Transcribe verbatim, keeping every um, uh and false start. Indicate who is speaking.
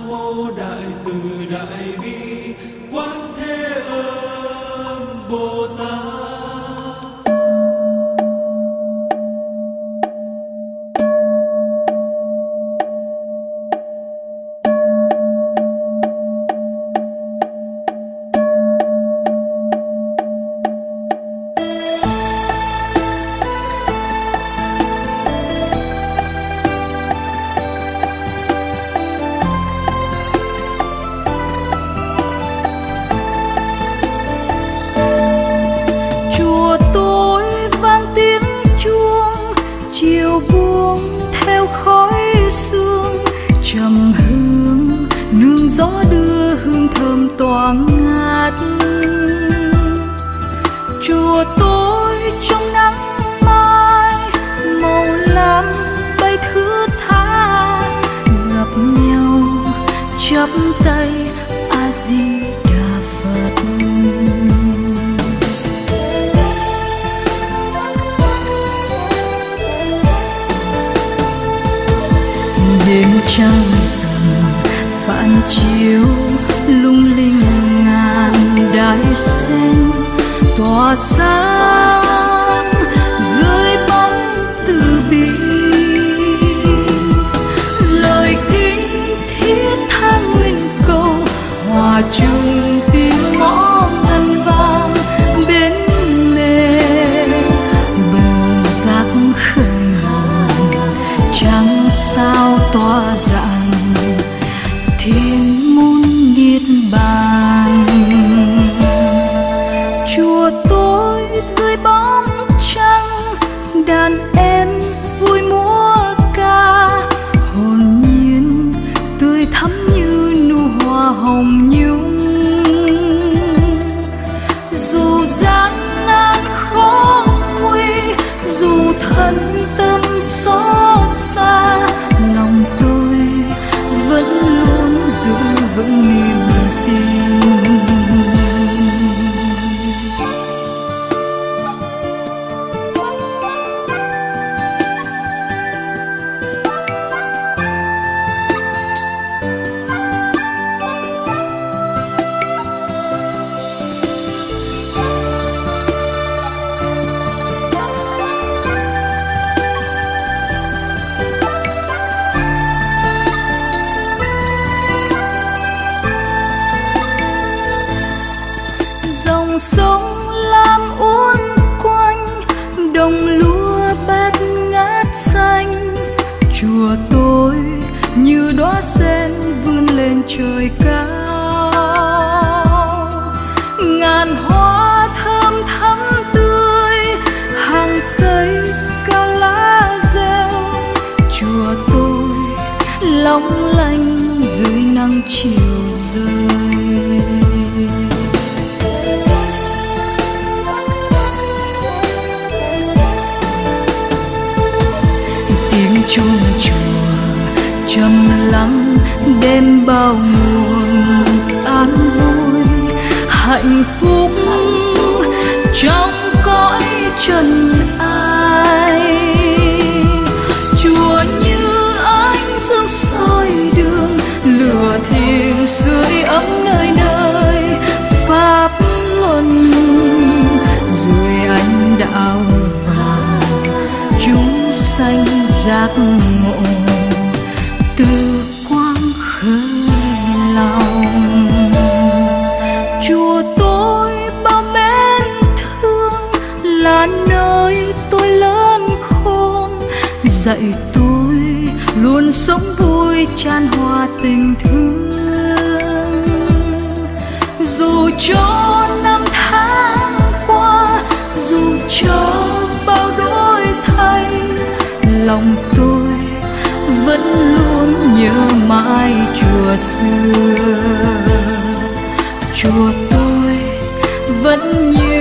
Speaker 1: Nam mô Đại Từ Đại Bi Quán Thế Âm Bồ Tát.
Speaker 2: Trầm hương nương gió đưa hương thơm thoảng ngát. Chùa tôi trong nắng mai màu lam bay thướt tha, gặp nhau chắp tay A Di Đà Phật. Đêm trăng dần phản chiếu lung linh ngàn đài sen tỏa sáng dưới bóng từ bi. Lời kinh thiết tha nguyện cầu hòa chung tiếng mõ ngân vang bên lề bờ giác khơi hồn trăng sao tỏa rạng thiên môn niết bàn. Chùa tôi dưới bóng trăng đàn em vui múa ca, hồn nhiên tươi thắm như nụ hoa hồng nhung. Dù gian nan khó nguy, dù thân tâm xót xa, lòng tôi vẫn luôn giữ vững niềm tin. Dòng sông lam uốn quanh, đồng lúa bát ngát xanh. Chùa tôi như đóa sen vươn lên trời cao, ngàn hoa thơm thắm tươi, hàng cây cao lá rêu. Chùa tôi long lanh dưới nắng chiều rơi. Tiếng chuông chùa trầm lắng đêm bao nguồn an vui, hạnh phúc trong cõi trần ai. Chùa như ánh dương soi đường, lửa thiêng sưởi ấm nơi nơi pháp luân. Rồi anh đạo vào chúng sanh giác ngộ, từ quang khơi lòng. Chùa tôi bao mến thương, là nơi tôi lớn khôn, dạy tôi luôn sống vui chan hòa tình thương. Dù cho năm tháng qua, dù cho bao đổi thay, lòng tôi vẫn luôn nhớ mãi chùa xưa. Chùa tôi vẫn như